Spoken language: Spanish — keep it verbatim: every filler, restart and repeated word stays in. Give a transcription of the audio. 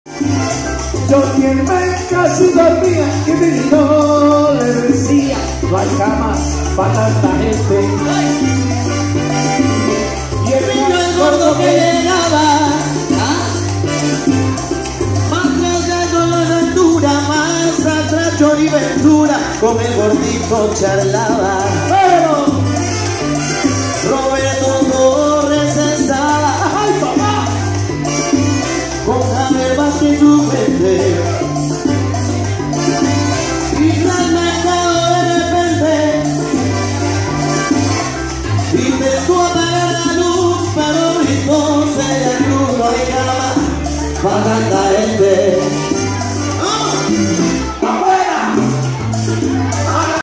Yo siempre casi dormía y mi hijo le decía, no hay cama para tanta gente. Y el niño el gordo que llegaba, ¿ah? Más cargando la altura, más atracho y ventura, con el gordito charlaba. Pero Roberto Torres estaba, ¡ay, papá! Con Javier Vázquez su gente. Y tras mercado de repente, intentó apagar la luz, pero gritó, se le cruzó y llama, para tanta gente.